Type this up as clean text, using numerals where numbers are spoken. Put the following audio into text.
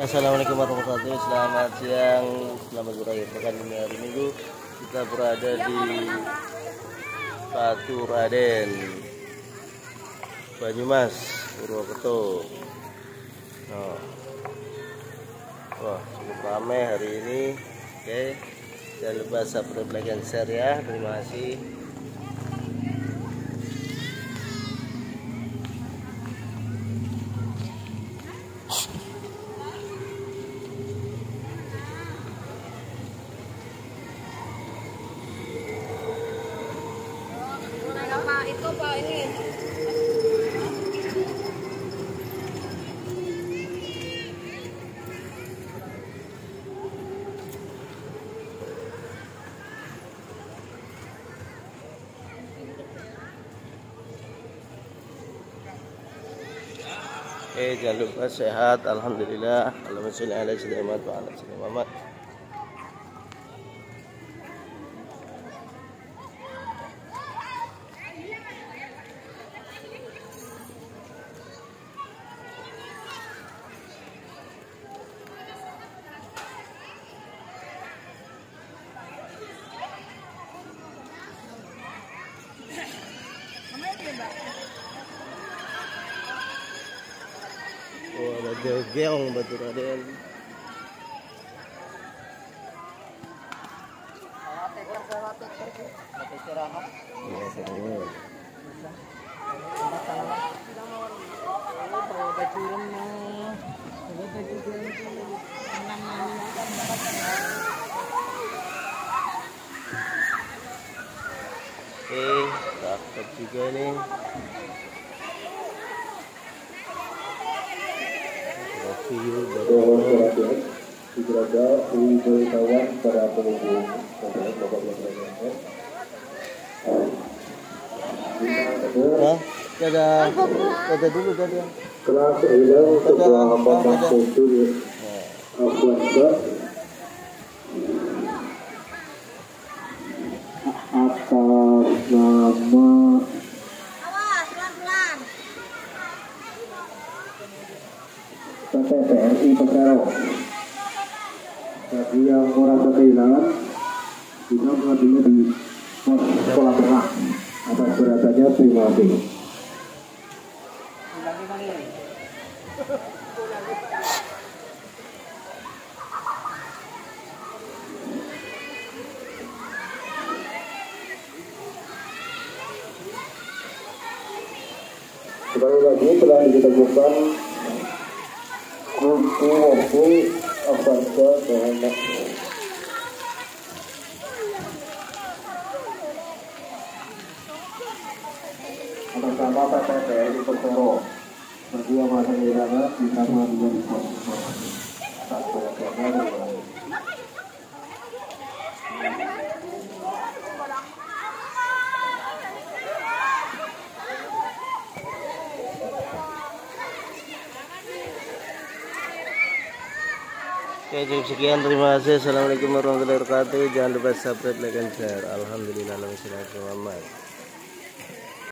Assalamualaikum warahmatullahi wabarakatuh. Selamat siang, selamat berakhir pekan ini hari Minggu. Kita berada di Batu Raden, Banyumas, Purwokerto. Wah, cukup ramai hari ini. Oke, jangan lupa subscribe, like, dan share ya. Terima kasih. Itu Pak ini. Jangan lupa sehat, alhamdulillah. Allahumma sholli ala sayyidina Muhammad wa ala sayyidina Muhammad. Oh, ada geong Batu Raden. Dapat juga nih. Dijaga diberitahuan para pengunjung Dadah dulu dadah. kelas hilang setelah apakah foto Afwasa atas nama Awas, pelan-pelan. PT TNI Persero. Bagi yang merasa kehilangan bisa mengambilnya di pos sekolah tengah. Atas beratannya terima kasih. Sekali lagi telah ditemukan kuku waktu Avanza dengan atas nama PT TNI Persero. Bagi yang merasa kehilangan bisa mengambilnya di pos informasi. Atas beratannya terima kasih. Oke, cukup sekian, terima kasih. Assalamualaikum warahmatullahi wabarakatuh. Jangan lupa subscribe, like, dan share. Alhamdulillah, Muhammad.